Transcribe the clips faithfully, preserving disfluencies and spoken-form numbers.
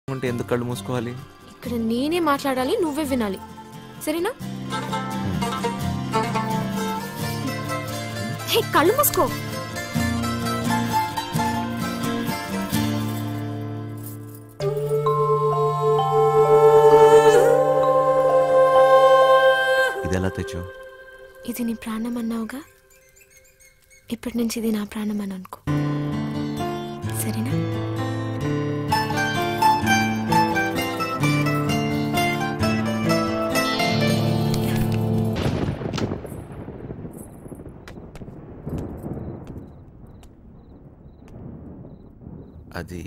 అంటే ఎందుకు కళ్ళు మూసుకోవాలి? ఇక్కడ నేనే మాట్లాడాలి, నువ్వే వినాలి, సరేనా? హే, కళ్ళు మూసుకో. ఇది ఎలా తెచ్చావు? ఇది నీ ప్రాణం అన్నావుగా, ఇప్పటి నుంచి ఇది నా ప్రాణం అని అనుకో, సరేనా? అది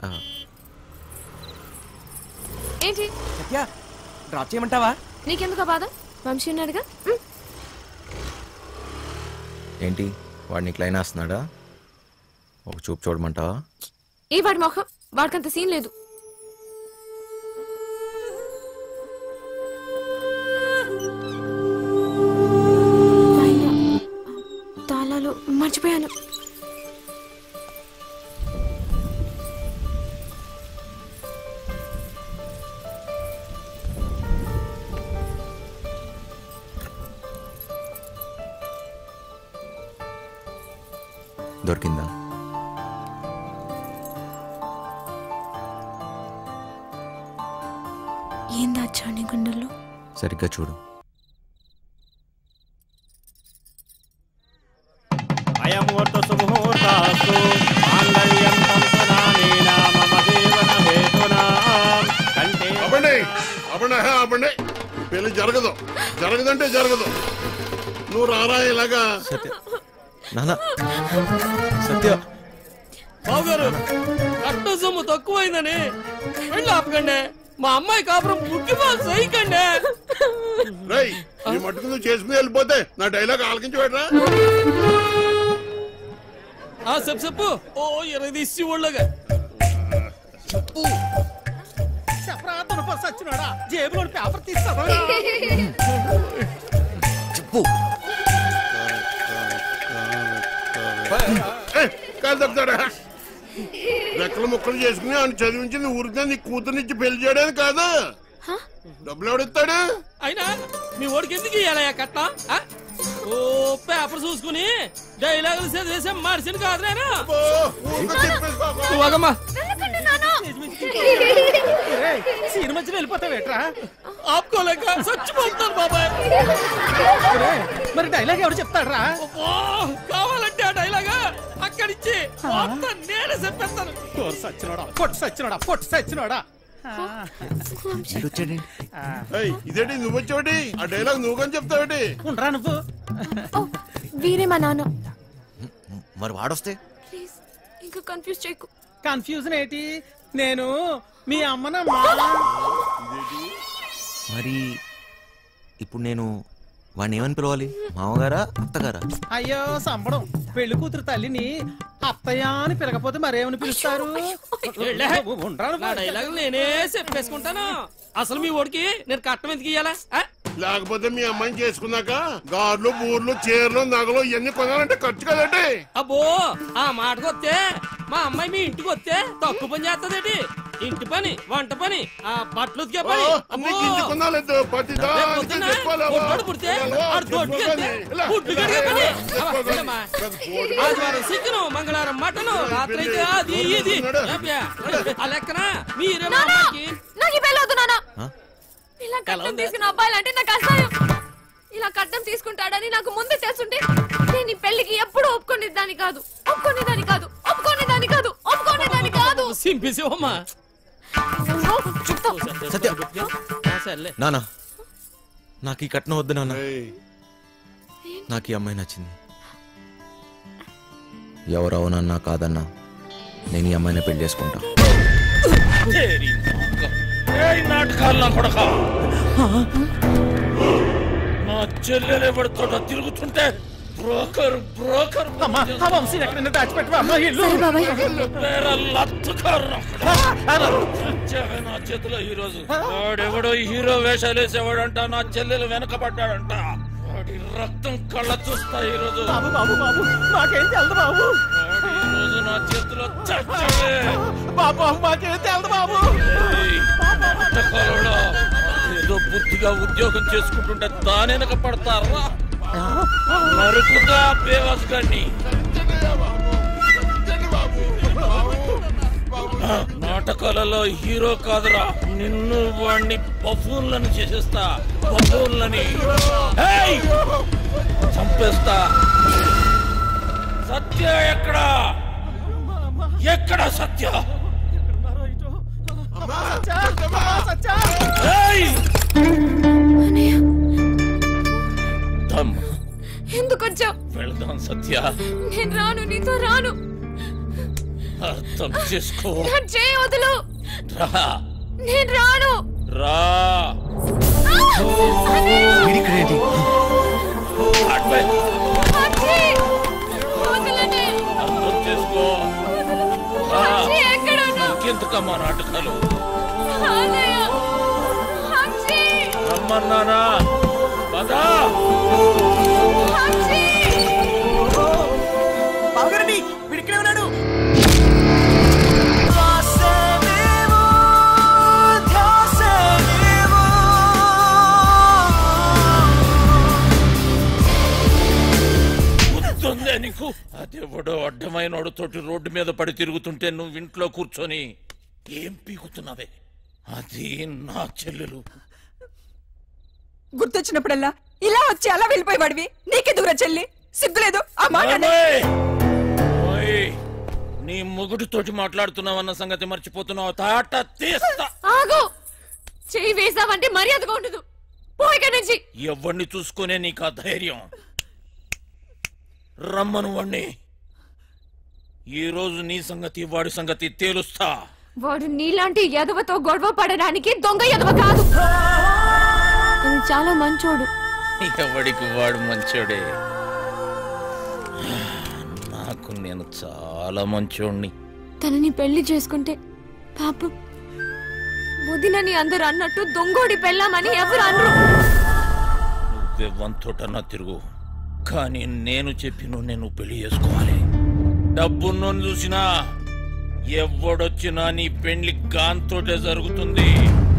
ఏంటి డ్రాప్ చేయమంటావా? నీకెందుకు బాధ? వంశీ ఉన్నాడుగా. ఏంటి వాడిని క్లైన్ వేస్తున్నాడా? ఒక చూపు చూడమంటావా? ఏ వాడి మొహం, వాడికంత సీన్ లేదు. తాళాలు మర్చిపోయాను. దొరికిందా? ఏం దాచావు నీ గుండెల్లో? సరిగ్గా చూడు. పెళ్లి జరగదు, జరగదంటే జరగదు. నువ్వు రారా ఇలాగా. సత్య నాన్న, సత్య బావగారు కట్ట సొమ్ము తక్కువైందని వెళ్ళి ఆపకండి. మా అమ్మాయి కాపురం ముఖ్యపాలు సైకండి. రై ఈ మట్టుకు నువ్వు చేసుకుని వెళ్ళిపోతే నా డైలాగ్ ఆలకించి పెట్టరా. ఆ చెప్పు చెప్పు. ఓ ఇరవై తీసి ఒళ్ళగా చెప్పు. సచ్చినాడా జేబులో పేపర్ తీస్తావా? చెప్పు. కాదు చెప్తాడా? రెక్కలు ముక్కలు చేసుకుని ఆయన చదివించింది ఊరికే నీ కూతురునిచ్చి పెళ్లి చేయడానికి కాదు. డబ్బులు ఎవడిస్తాడు? అయినా మీ ఓడికి ఎందుకు ఇయ్యాలయ్యా కట్ట? ఓ పేపర్ చూసుకుని డైలాగులు చదివేసే మనిషిని కాదు నేను. సీన్ మధ్య వెళ్ళిపోతావేట్రా? ఆపుకోలేక చచ్చిపోతాను బాబాయ్. మరి డైలాగ్ ఎవరు చెప్తాడ్రా? కావాలంటే ఆ డైలాగ్ అక్కడిచ్చి నేనే చెప్పేస్తాను. సచ్చినోడా పొట్టు సచ్చినోడా పొట్టు సచ్చినోడా. ఇదేంటి నువ్వు వచ్చావుటి? ఆ డైలాగ్ నువ్వు కానీ చెప్తావేటి? ఉండరా నువ్వు? వీరే మా నాన్న. మరి వాడొస్తే ప్లీజ్ ఇంకా కన్ఫ్యూజ్ చేయకు. కన్ఫ్యూజన్ ఏంటి? నేను మీ అమ్మన. మరి ఇప్పుడు నేను వాడిని ఏమని పిలవాలి? మామగారా అత్తగారా? అయ్యో సంబడం, పెళ్లి కూతురు తల్లిని అత్తయ్య అని పిలకపోతే మరేమని పిలుస్తారు? డైలాగ్ నేనే చెప్పేసుకుంటాను. అసలు మీ ఓడికి నేను కట్టం ఎందుకు ఇయ్యాలా? లేకపోతే మీ అమ్మాయిని చేసుకున్నాక గార్లు బూర్లు చీరలు నగలు ఇవన్నీ కొనాలంటే ఖర్చు కదండి. అబ్బో ఆ మాటకు వస్తే మా అమ్మాయి మీ ఇంటికి వస్తే తక్కువ పని చేస్తదేటి? ఇంటి పని, వంట పని, ఆ బట్టలు ఉతికే పని. ఆదివారం చికెను, మంగళవారం మటను, రాత్రి అయితే అది ఇది. ఆ లెక్కన మీరే మా అమ్మాయికి. ఇలా కట్నం తీసుకున్న అబ్బాయిలు అంటే నాకు అసహ్యం. ఇలా కట్నం తీసుకుంటాడని నాకు ముందే తెలుసుంటే నేను ఈ పెళ్లికి ఎప్పుడు ఒప్పుకునేదాన్ని కాదు ఒప్పుకునేదాన్ని కాదు ఒప్పుకునేదాన్ని కాదు ఒప్పుకునేదాన్ని కాదు. సింపిసివమ్మా. సత్య నానా, నాకు ఈ కట్నం వద్దు నాన్న. నాకు ఈ అమ్మాయి నచ్చింది. ఎవరవునన్నా కాదన్నా నేను ఈ అమ్మాయిని పెళ్లి చేసుకుంటా. నాటకాల్లో కొడక నా చెల్లెలే పడుతుంటా తిరుగుతుంటే బ్రోకర్ బ్రోకర్ వంశీ ఎక్కడైనా దాచిపెట్టవా? నా చేతిలో ఈ రోజు వాడెవడో హీరో వేషాలు వేసేవాడంట. నా చెల్లెలు వెనకబడ్డాడంట. వాడి రక్తం కళ్ళ చూస్తా ఈ రోజు. బాబు బాబు బాబు నాకేం తెలదు బాబు. ఈ రోజు నా చేతిలో చచ్చవే బాబు. మాకేం తెలదు బాబు. బుద్ధిగా ఉద్యోగం చేసుకుంటుంటే దానెనక పడతారా? నరుకుతా బేవాస్ గారిని. నాటకాలలో హీరో కాదురా, నిన్ను వాణ్ణి బఫూన్లను చేసేస్తా. బఫూన్లని చంపేస్తా. సత్య ఎక్కడా? ఎక్కడ సత్య? ఎందుకు వచ్చావు? వెళ్దాం సత్య. నేను రాను, నీతో రాను. అర్థం చేసుకో. వదులు. రా. నేను రాను. రా. అర్థం చేసుకో. ఇంకెందుకమ్మా నాటకాలు? రమ్మన్నానా? పదా. వీడిక్కడే ఉన్నాడు. నీకు అదేవడో అడ్డమైన తోటి రోడ్డు మీద పడి తిరుగుతుంటే నువ్వు ఇంట్లో కూర్చొని ఏం పీకుతున్నావే? అది నా చెల్లెలు. గుర్తొచ్చినప్పుడల్లా ఇలా వచ్చి అలా వెళ్ళిపోయేవాడివి. నీకెందుకురా చెల్లి? సిగ్గులేదు ఆ మాట? నీ మొగుడితోటి మాట్లాడుతున్నావన్న సంగతి మర్చిపోతున్నావు. తాట తీస్తా. ఆగు. చెయ్యి వేసావంటే మర్యాదగా ఉండదు. పోయిక నుంచి. ఎవరిని చూసుకునే నీకు ఆ ధైర్యం? రమ్మను వాణ్ణి. ఈ రోజు నీ సంగతి వాడి సంగతి తేలుస్తా. వాడు నీలాంటి ఎదవతో గొడవ పడడానికి దొంగ ఎదవ కాదు. చాలా మంచోడు. ఎవడికి వాడు మంచోడే. నాకు నేను చాలా మంచోడిని. తనని పెళ్లి చేసుకుంటే పాపం వదినని అందరు అన్నట్టు దొంగోడి పెళ్ళామని ఎవరు అనరు. నువ్వే వంతోటన్నా తిరుగు, కానీ నేను చెప్పిన నేను పెళ్లి చేసుకోవాలి. డబ్బున్నో చూసినా ఎవడొచ్చినా నీ పెళ్లి గాంతోటే జరుగుతుంది.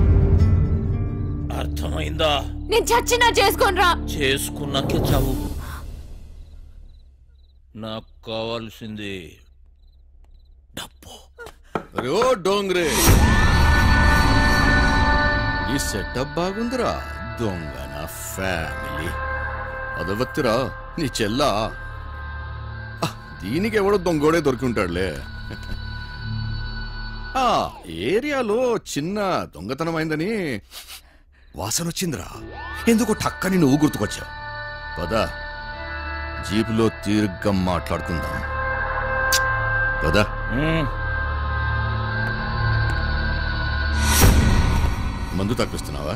అర్థమైందా? నేను చచ్చినా చేసుకోనరా. చేసుకున్నాకే చావు. నాకు కావాల్సింది డబ్బు. రో డోంగ్రే, ఈ సెటప్ బాగుందిరా. దొంగ నా ఫ్యామిలీ అదవత్తిరా నీ చెల్లా. దీనికి ఎవడో దొంగోడే దొరికి ఉంటాడులే. ఆ ఏరియాలో చిన్న దొంగతనం అయిందని వాసన వచ్చిందిరా. ఎందుకో టక్కని నువ్వు గుర్తుకొచ్చావు. పద, జీపులో తీరుగ్గా మాట్లాడుకుందాం. పద. మందు తప్పిస్తున్నావా?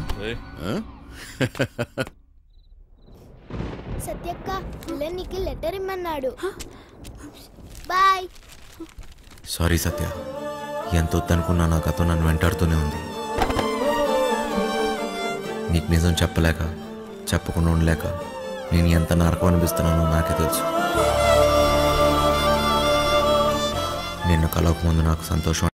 సత్యక్క నీకు లెటర్ ఇమ్మన్నాడు. బాయ్. సారీ సత్య, ఎంత వద్దనుకున్నా నా గతం నన్ను వెంటాడుతూనే ఉంది. నీకు నిజం చెప్పలేక, చెప్పకుండా ఉండలేక నేను ఎంత నరకం అనిపిస్తున్నానో నాకే తెలుసు. నిన్ను కలవక ముందు నాకు సంతోషం